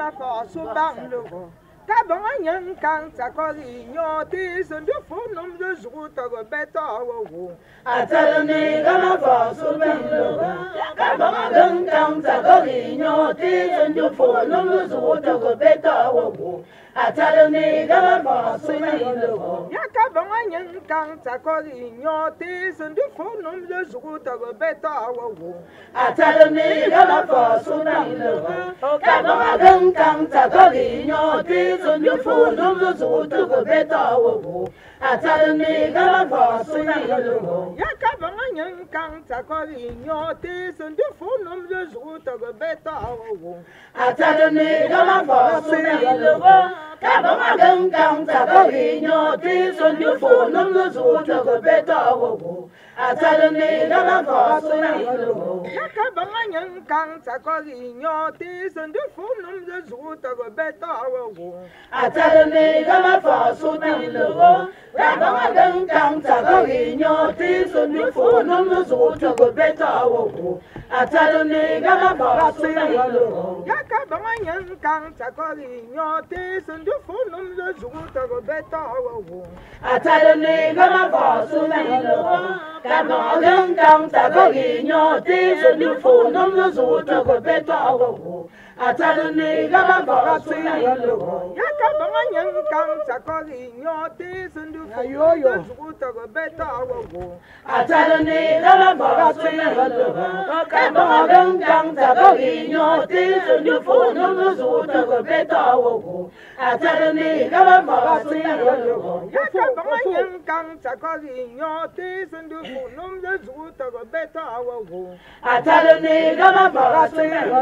ma force au banc Cabanyan can Sacorino, this and the phone of the root of a better. I tell me, I'm a force of Cabangan can Sacorino, this and the phone of the root of a better. I tell me, I'm a force of Yacabanyan can Sacorino, this and the phone of the root of a better. I tell me, I'm a force of Cabangan can Sacorino, this and the phone of the root of a better. I tell me, I'm a force of Yacabanyan can Sacorino, this and the phone of the root of a better. I tell me, I'm a force of Cabangan can Sacorino, this and the phone of the root of a better. I tell me, I'm a force of Yacabanyan can Sacorino, this and the phone of the root of a better. I tell me, I'm a force of Cabangan can Sacorino, this and the phone of the root of a better. I tell me, I'm a force of Yacabanyan can Sacorino, this and the phone of the root of a better. I tell me, I'm a force of Cabangan can Sacorino, this and the phone of the root of a better. I tell me, I'm a force of Yacabanyan can Sacorino, this and the phone of the root of a better. I tell me, I'm a force of Cabangan can Sacorino, this and the phone of the root of a better. I tell me, I'm a force of Yacabanyan can Sacorino, this and the phone of the root of a better. I tell me, I'm a force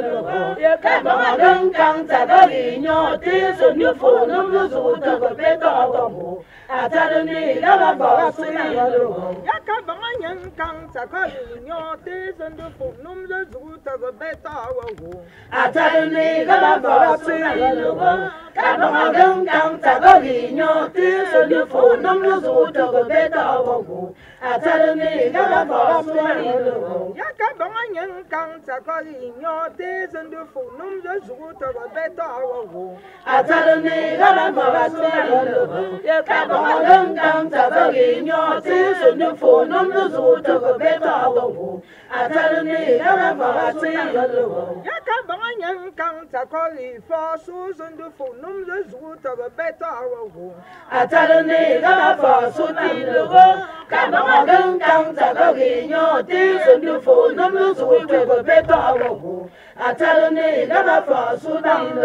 of Cabangan can Sacorino, this and the phone of the root of a better. I tell me, I'm a force of Yacabanyan can Sacorino, this and the phone of the root of a better. I tell me, I'm a force of Cabangan can Sacorino, this and the phone of the root of a better. I tell me, I'm a force of Yacabanyan can Sacorino, this and the phone of the root of a better. I tell me, I'm a force of Cabangan can Sacorino, this and the phone of the root of a better. I tell me, I'm a force of Yacabanyan can Sacorino, forces and the phone of the root of a better. I tell me, I'm a force of Cabangan can Sacorino, this and the phone of the root of a better. I tell me, I'm a force of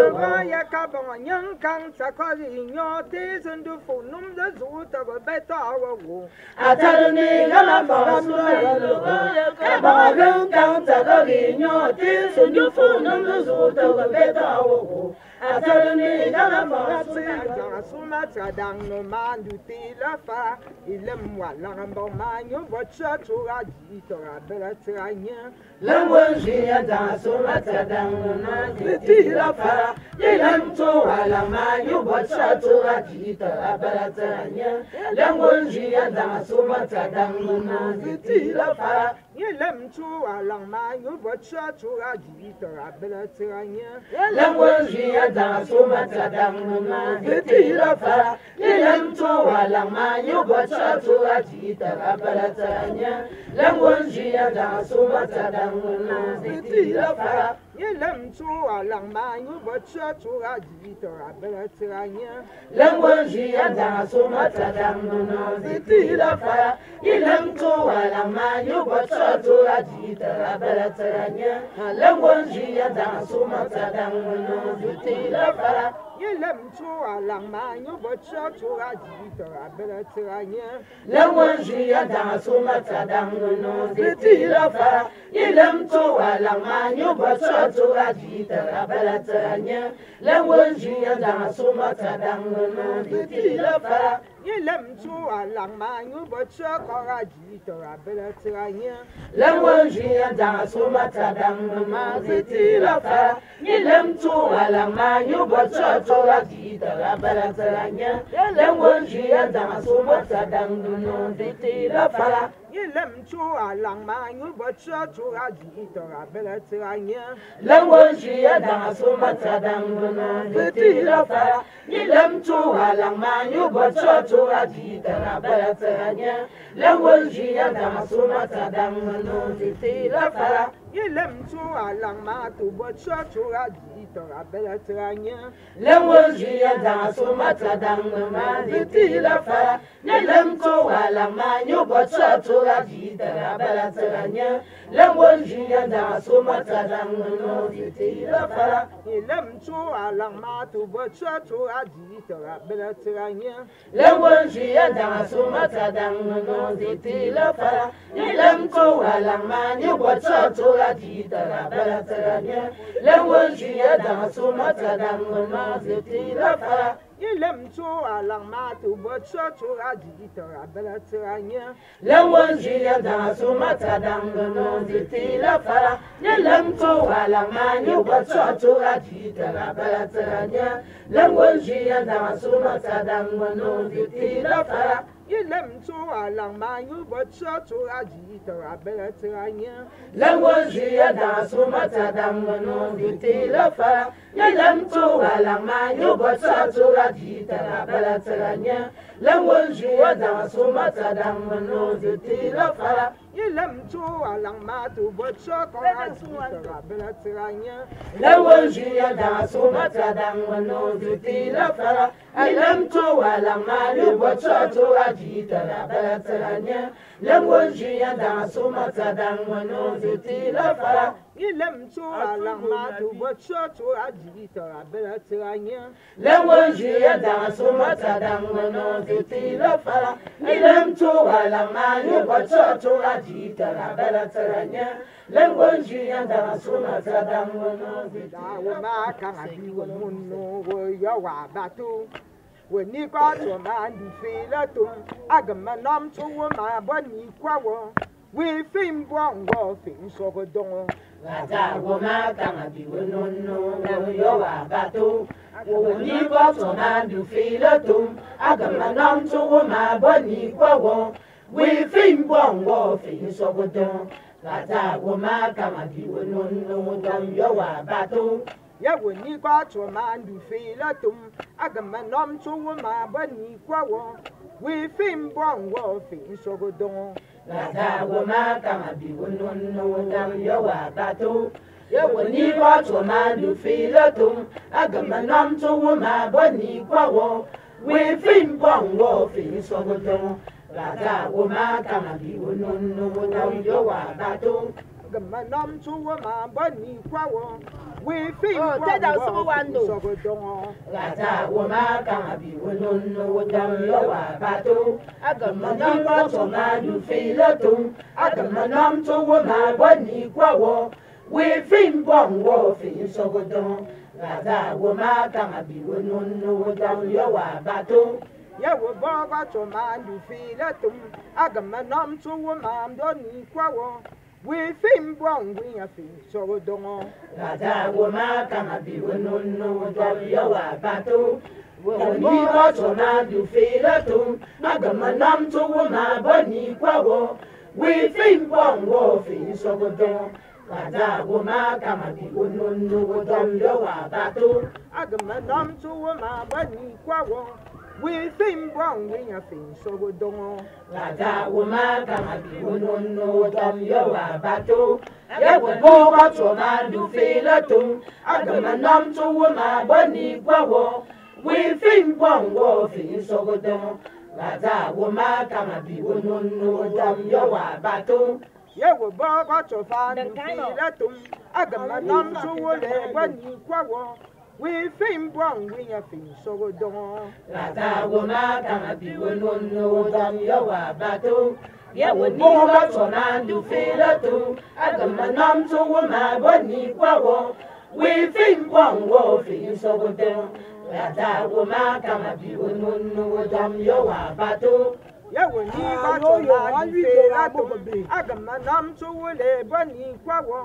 Yacabanyan can Sacorino, this and the phone of the root of a better. I tell me, I'm a force of Cabangan can Sacorino, this and the phone of the root of a better. I tell me, I'm a force of Sumatradang no man du tilafa, il aime moi l'ambomagno, votre toura dit, t'auras belle traîne. L'envoyer dans Sumatradang no man du tilafa, il aime toi la magno, votre toura dit, t'auras belle traîne. L'envoyer dans Sumatradang no man du tilafa, il aime toi la magno, votre toura dit, t'auras belle traîne. L'envoyer dans Sumatradang no man du tilafa, il aime toi la magno, votre toura dit, t'auras belle traîne. L'envoyer dans Sumatradang no man du tilafa, il aime toi la magno, votre toura dit, t'auras belle traîne. L'envoyer dans Sumatradang no man du tilafa, il aime toi la magno, votre toura dit, t'auras belle traîne. L'envoyer dans Sumatradang no man du tilafa, il aime toi la magno, votre toura dit, t'auras belle traîne. L'envoyer dans Sumatradang no man du tilafa, il aime toi la magno, votre toura dit, t'auras belle traîne. L'envoyer dans Sumatradang no man du tilafa, il aime toi la magno, votre toura dit, t'auras belle traîne. L'envoyer dans Sumatradang no man du tilafa, il aime toi la magno, votre toura dit, t'auras belle traîne. L'envoyer dans Sumatradang no man du tilafa, ilem chu alang ma nyu bocha chu aji tora bela tranya Langon shi ya da su mata dan gona fitila fa ilem chu alang ma nyu bocha chu aji tora bela tranya langon shi ya da su mata dan gona fitila fa ilem chu alang ma tu bocha chu aji tora bela tranya langon shi ya da su mata dan gona fitila fa ilem chu alang ma nyu bocha chu aji tora bela tranya langon shi ya da su mata dan gona fitila fa ilem chu alang ma tu bocha chu aji tora bela tranya langon shi ya da su mata dan gona fitila fa ilem chu alang ma nyu bocha chu aji tora bela tranya langon shi ya da su mata dan gona fitila fa ilem chu alang ma tu bocha chu aji tora bela tranya langon shi ya da su mata dan gona fitila fa ilem chu alang ma nyu bocha chu aji tora bela tranya langon shi ya da su mata dan gona fitila fa ilem chu alang ma nyu bocha chu aji tora bela tranya langon shi ya da su mata dan gona fitila fa ilem chu alang ma nyu bocha chu aji tora bela tranya langon shi ya da su mata dan gona fitila fa ilem chu alang ma tu bocha chu aji tora bela tranya langon shi ya da su mata dan gona fitila fa ilem chu alang ma nyu bocha chu aji tora bela tranya langon shi ya da su mata dan gona fitila fa ilem chu alang ma tu bocha chu aji tora bela tranya langon shi ya da su mata dan gona fitila fa ilem chu alang ma nyu bocha chu aji tora bela tranya langon shi ya da su mata dan gona da wo ma kan abi wo munno wo yo wa batu wo ni kwa to ma ndi fi la tum agama nam chu wo ma bo ni kwa wo we fim bon wo fin so go don Gata goma kama biwo nono yo wa bato wo ni ko to na du fila tum agama nam to wo ma bo ni kwa wo we fin bon wo fin so go don gata goma kama biwo nono yo wa bato ya wo ni kwa to ma ndi fi la tum agama nam chu wo ma bo ni kwa wo we fim bon wo fin so go don Gata goma kama biwo nono yo wa bato ya wo ni ko to ma du fila tum agama nam to wo ma bo ni kwa wo we fin bon wo fin so go don gata goma kama biwo nono yo wa bato agama nam chu wo ma bo ni kwa wo we fim Oh, bon take down wo some fin window. so go don Gata goma kama biwo nono yo wa bato agama nam ko to ma du fila tum agama nam to wo ma bo ni kwa wo we fin bon wo fin so go don gata goma kama biwo nono yo wa bato ya wo bo kwa to ma ndi fi la tum agama nam chu wo ma do ni kwa wo we fim bon we ya fin so go don Gata goma kama biwo nono yo wa bato ni ko to na du fila tum agama nam to wo ma bo ni kwa wo we fin bon wo fin so go don gata goma kama biwo nono yo wa bato agama nam chu wo ma bo ni kwa wo we fim bon we ya fin so go don gata goma kama biwo nono yo wa bato ya wo bo ko to na du fila tum agama nam to wo ma bo ni kwa wo we fin bon wo fin so go don gata goma kama biwo nono yo wa bato ya wo bo kwa to fa ndi fi la tum agama nam chu wo le bo ni kwa wo we fim bon we ya fin so go don Gata goma kama biwo nono yo wa bato ya wo bo ko to na du fila tum agama nam to wo ma bo ni kwa wo we fin bon wo fin so go don gata goma kama biwo nono yo wa bato ya wo ni kwa to ma ndi fi la tum agama nam chu wo le bo ni kwa wo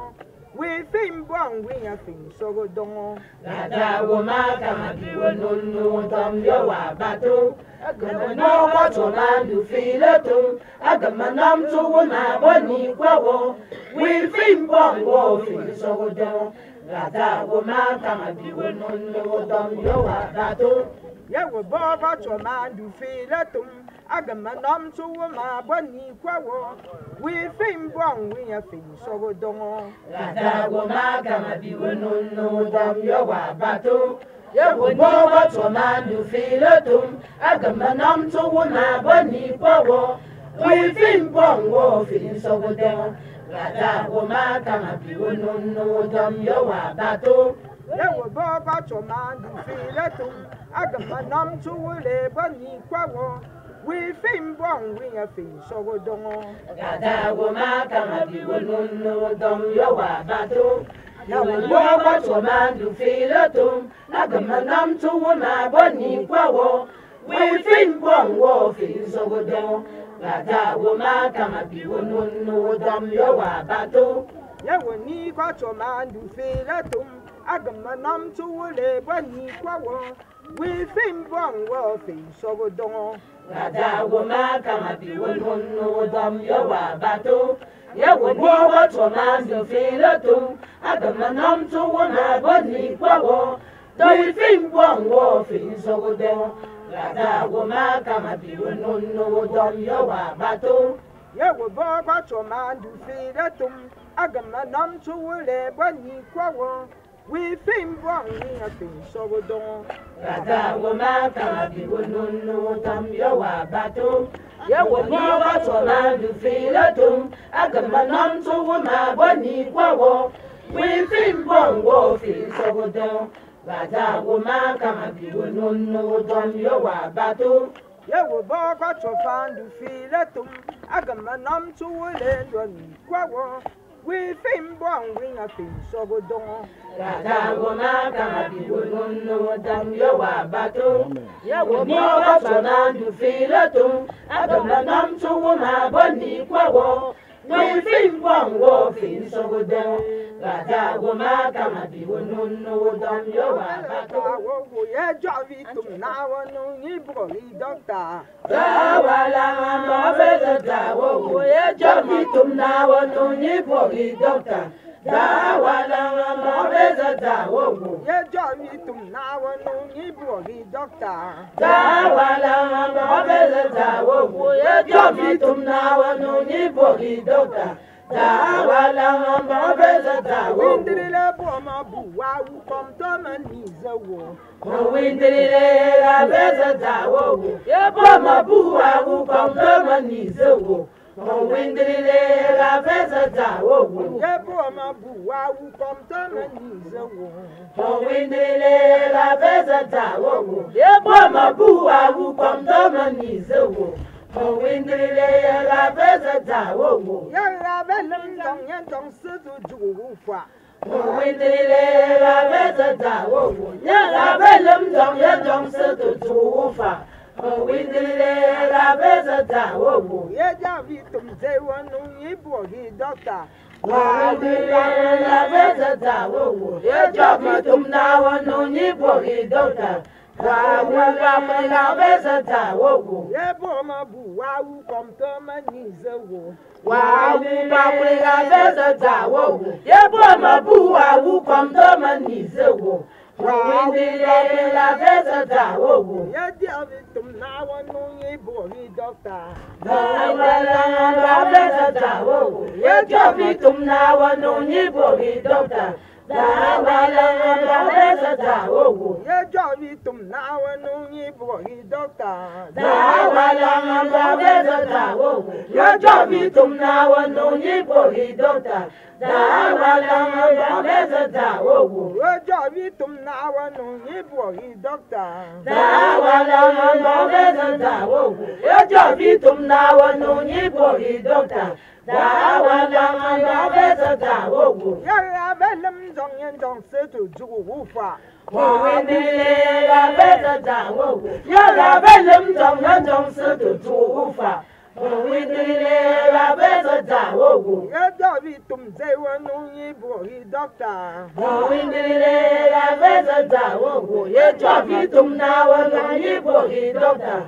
we fin bong we a fin so go don Gata woma kama biwo nunu tom yo wa batu. Agama no wato mandu filetum. Agama nam tu wona boni kwawo. We fin bong wo fin so go don. Gata woma kama biwo nunu tom yo wa batu. ye wo bo ba to man du fi le tum agama nam tu wona boni kwawo we fin bong we a fin so go don Gata woma kama biwo nunu tom yo wa batu. Ye wo bo to mandu filetum. Agama nam tu wona boni kwawo. We fin bong wo fin so go don. Gata woma kama biwo nunu tom yo wa batu. ye wo bo ba to man du fi le tum agama nam tu le boni kwawo we fin bong we a fin so go don Gata woma kama biwo nunu tom yo wa batu. Ye wo bo to mandu filetum. Agama nam tu wona boni kwawo. We fin bong wo fin so go don. Gata woma kama biwo nunu tom yo wa batu. ye wo ni kwa to man du fi le tum agama nam tu le boni kwawo we fin bong wo fin so go don Gata woma kama biwo nunu tom yo wa batu. Ye wo bo to mandu filetum. Agama nam tu wona boni kwawo. We fin bong wo fin so go don. Gata woma kama biwo nunu tom yo wa batu. ye wo bo ba to man du fi le tum agama nam tu le boni kwawo we fin bong we a fin so go don Gata woma kama biwo nunu tom yo wa batu. Ye wo bo to mandu filetum. Agama nam tu wona boni kwawo. We fin bong wo fin so go don. Gata woma kama biwo nunu tom yo wa batu. ye wo bo ba to fan du fi le tum agama nam tu le boni kwawo we fin bong we a fin so go don Gata woma kama biwo nunu tom yo wa batu. Ye wo bo to mandu filetum. Agama nam tu wona boni kwawo. We fin bong wo fin so go don. Gata woma kama biwo nunu tom yo wa batu. wo ye javi tum na wo no ni bro li doctor Tawala mo beza tawo ye jomi tumna wonu ni poli doctor. Tawala mo beza tawo ye javi tum na wo no ni bro li doctor Tawala mo beza tawo ye jomi tumna wonu ni poli doctor. Tawala mo beza tawo Windile bo ma bu wa wu kom to ma ni ze wo Windile la beza tawo ye boma buwa wu kom to manize wo. Windile la beza tawo ye bo ma bu wa wu kom to ma ni ze wo Windile la beza tawo ye boma buwa wu kom to manize wo. Windile la beza tawo ye ra be lam dong yan dong su du ju wu fa Windile la beza tawo ye la belum dong ye dong se tu tu fa. Windile la beza tawo ye javi tum ze wo no ni bro li doctor Windile la beza tawo ye jomi tumna wonu ni poli doctor. Windile la beza tawo ye bo ma bu wa wu kom to ma ni ze wo Windile la beza tawo ye boma buwa wu kom to manize wo. Windile la beza tawo ye javi tum na wo no ni bro li doctor Tawala la beza tawo ye jomi tumna wonu ni poli doctor. Tawala la beza tawo ye javi tum na wo no ni bro li doctor Tawala la beza tawo ye jomi tumna wonu ni poli doctor. Tawala la beza tawo ye javi tum na wo no ni bro li doctor Tawala la beza tawo ye jomi tumna wonu ni poli doctor. Tawala la beza tawo ye ra be lam dong yan dong su du ju wu fa Windile la beza tawo ye la belum dong na dong se tu tu fa. Windile la beza ta wogu. Ya Davi tum ze wanu yi bori doctor. Windile la beza ta wogu. Ye Davi tum na wanu yi bori doctor.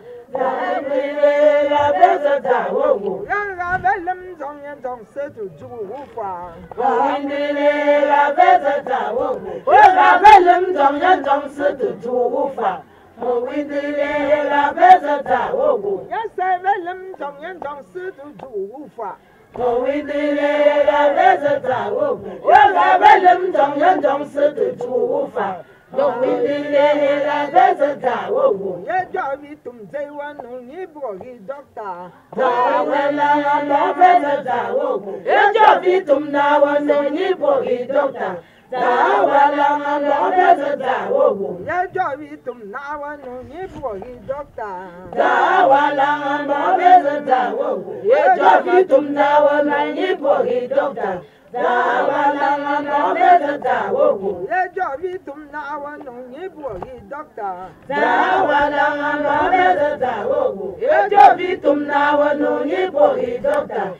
Windile la beza ta wogu. Ya ravelem zong yan zong se tu ju wu fa. Windile la beza ta wogu. Ye ravelem zong yan zong se tu ju wu fa. Windile la beza ta wogu. Ya ravelem zong yan zong se tu ju wu fa. Windile la beza ta wogu. Ye ravelem zong yan zong se tu ju wu fa. Windile la beza ta wogu. Ya Davi tum ze wanu yi bori doctor. Wala la beza ta wogu. Ye Davi tum na wanu yi bori doctor. Wala la beza ta wogu. Ya Davi tum na wanu yi bori doctor. Wala la beza ta wogu. Ye Davi tum na wanu yi bori doctor. Wala la beza ta wogu. Ya Davi tum na wanu yi bori doctor. Wala la beza ta wogu. Ye Davi tum na wanu yi bori doctor.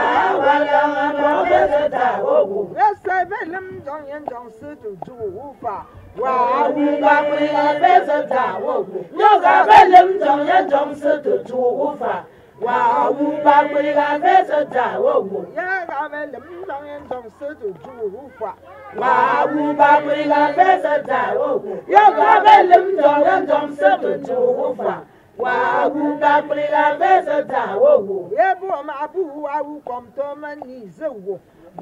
Wala la beza ta wogu. Ya ravelem zong yan zong se tu ju wu fa. Wa wu ba kwe la beza ta wogu. Yo ga velem zong yan zong se tu ju wu fa. Wa wu ba kwe la beza ta wogu. Ya ravelem zong yan zong se tu ju wu fa. Wa wu ba kwe la beza ta wogu. Yo ga velem zong yan zong se tu ju wu fa. Wa wu ba kwe la beza ta wogu. Ya bo ma bu wa wu kom to man ni ze wo.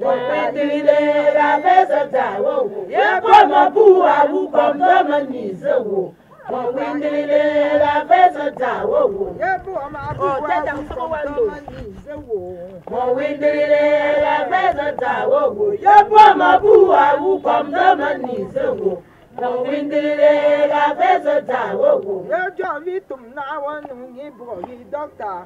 Windile la beza ta wogu. Ye ma bu wa wu kom to man ni ze wo. Windile la beza ta wogu. Ya bo ma bu wa wu kom to man ni ze wo. Windile la beza ta wogu. Ye ma bu wa wu kom to man ni ze wo. Windile la beza ta wogu. Ya Davi tum na wanu yi bori doctor.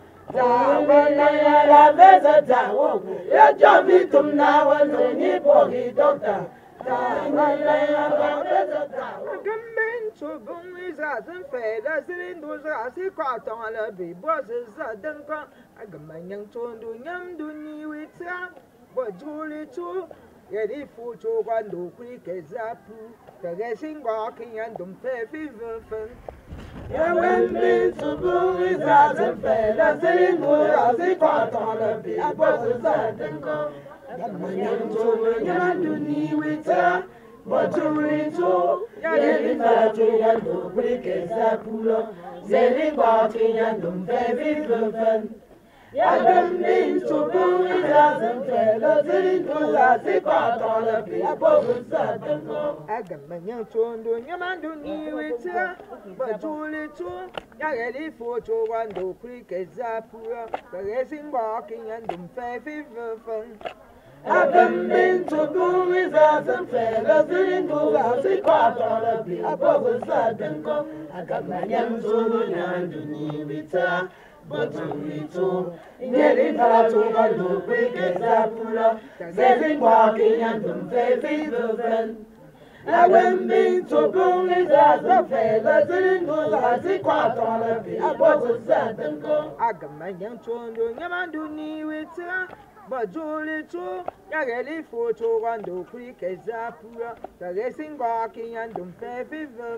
Windile la beza ta wogu. Ye Davi tum na wanu yi bori doctor. Windile la beza ta wogu. Gamben so bung is as and fed as in those as he caught on a big bosses that don't come. I got my young chon do yam do ni with ya. But Julie too. Yet if you to one do quick as a poo. The racing walking and don't pay fever. Gamben so bung is as and fed as in those as he caught on a big bosses that don't come. I got my young chon yam do ni with ya. But Julie too. Yet to yan do quick as a pool. Zelling walking and don't pay fever. Gamben so bung is as and fed as in those as he caught on a big bosses that don't come. I got my young chon do yaman do ni with ya. But Julie too. Ya ready for to one do quick as a pool. The racing walking and don't pay fever. Gamben so bung is as and fed as in those as he caught on a big bosses that don't come. I got my young children and do need with her. But Julie too. Getting far to one do quick as a puller. Saving walking and don't pay fever. Gamben so bung is as and fed as in those as he caught on a big bosses that don't come. I got my young chon do yaman do ni with ya. But Julie too, ya ready for to one do quick as a pool. The racing walking and don't pay fever.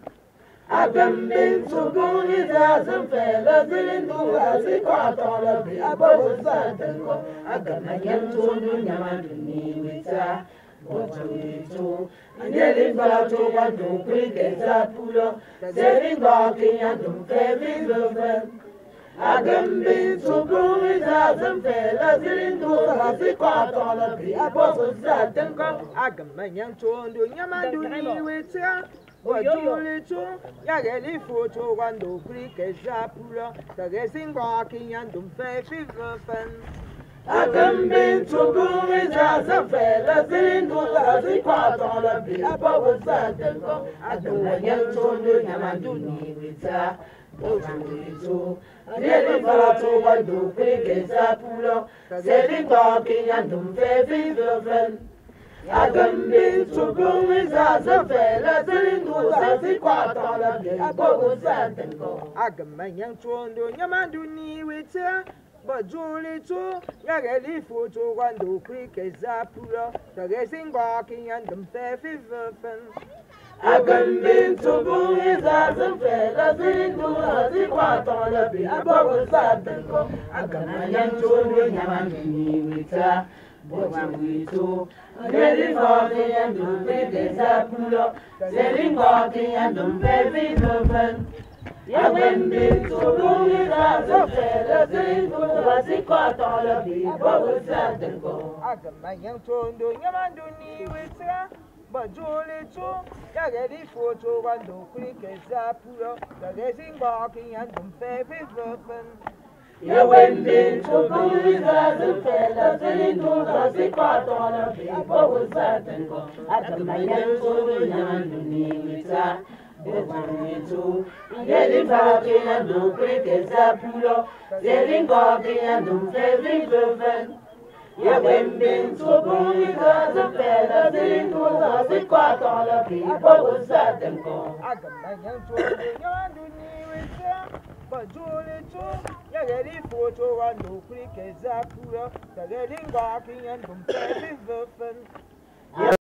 Gamben so bung is as and fed as in those as he caught on a big bosses that don't come. I got my young children yaman do ni with her. But Julie too. Getting far to one do quick as a puller. Saving walking and don't pay fever. Gamben so bung is as and fed as in those as he caught on a big bosses that don't come. I got my young chon do yaman do ni with ya. But Julie too, ya ready for to one do quick as a pool. The racing walking and don't pay fever. Gamben so bung is as and fed as in those as he caught on a big bosses that don't come. I got my young children yaman do ni with her. But Julie too. Getting far to one do quick as a puller. Saving walking and don't pay fever. Gamben so bung is as and fed as in those as he caught on a big bosses that don't come. I got my young chon do yaman do ni with ya. Bajuli tu, yageli foto wando krike zapula, tagasinga kinyan dum fefi verfen. Agambin to boys as a fella, zindu as a quarter of the above Satanko. Agamayan to Yamani with her, but we too. Ready for the end to make a zapulo, selling walking and don't pay verfen. Yagambin to boys as a fella, zindu as a quarter of the above Satanko. Agamayan to Yamanduni with her. Bajuli tu, yageli foto wando krike zapula, tagasinga kinyan dum fefi verfen. Yawendin to boys as a fella, zindu as a quarter of the above Satanko. Agamayan to Yamanduni with her. Getting fucking and do cricket zapulo, selling coffee and do favorite verfen. Yeah, when been so boys as a fella, zindu as a quarter of the above Satanko. Agamayan to Yamanduni with her. Bajuli tu, yageli foto wando krike zapula, tagasinga kinyan dum fefi verfen.